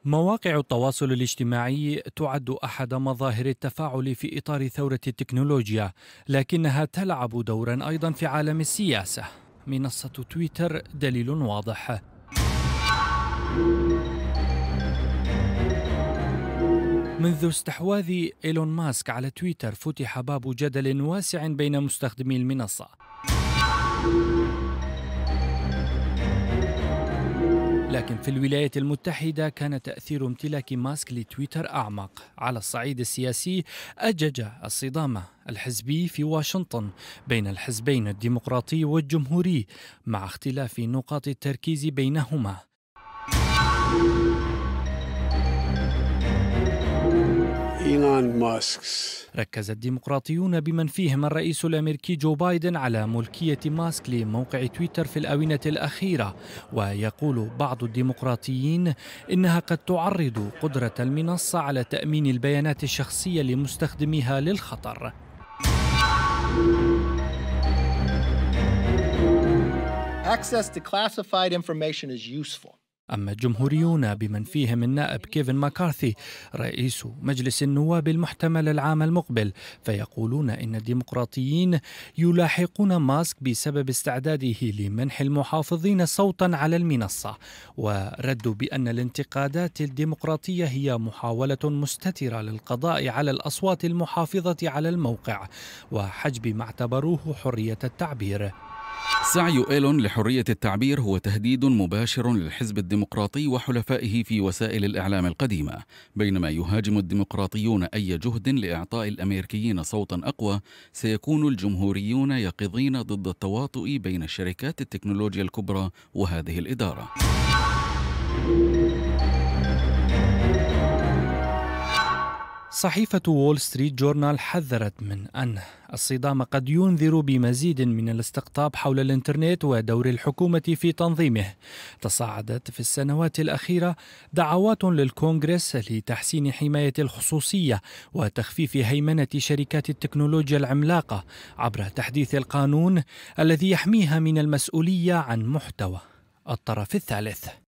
مواقع التواصل الاجتماعي تعد أحد مظاهر التفاعل في إطار ثورة التكنولوجيا، لكنها تلعب دورا أيضا في عالم السياسة. منصة تويتر دليل واضح. منذ استحواذ إيلون ماسك على تويتر فتح باب جدل واسع بين مستخدمي المنصة. لكن في الولايات المتحدة كان تأثير امتلاك ماسك لتويتر أعمق. على الصعيد السياسي أجج الصدام الحزبي في واشنطن بين الحزبين الديمقراطي والجمهوري، مع اختلاف نقاط التركيز بينهما. إيلون ماسك. ركز الديمقراطيون بمن فيهم الرئيس الأمريكي جو بايدن على ملكية ماسك لموقع تويتر في الآونة الأخيرة، ويقول بعض الديمقراطيين إنها قد تعرض قدرة المنصة على تأمين البيانات الشخصية لمستخدميها للخطر. Access to classified information is useful. أما الجمهوريون بمن فيهم النائب كيفن ماكارثي رئيس مجلس النواب المحتمل العام المقبل، فيقولون إن الديمقراطيين يلاحقون ماسك بسبب استعداده لمنح المحافظين صوتا على المنصة، وردوا بأن الانتقادات الديمقراطية هي محاولة مستترة للقضاء على الأصوات المحافظة على الموقع وحجب ما اعتبروه حرية التعبير. سعي إيلون لحرية التعبير هو تهديد مباشر للحزب الديمقراطي وحلفائه في وسائل الإعلام القديمة، بينما يهاجم الديمقراطيون أي جهد لإعطاء الأمريكيين صوتا أقوى. سيكون الجمهوريون يقظين ضد التواطؤ بين شركات التكنولوجيا الكبرى وهذه الإدارة. صحيفة وول ستريت جورنال حذرت من أن الصدام قد ينذر بمزيد من الاستقطاب حول الإنترنت ودور الحكومة في تنظيمه. تصاعدت في السنوات الأخيرة دعوات للكونغرس لتحسين حماية الخصوصية وتخفيف هيمنة شركات التكنولوجيا العملاقة عبر تحديث القانون الذي يحميها من المسؤولية عن محتوى الطرف الثالث.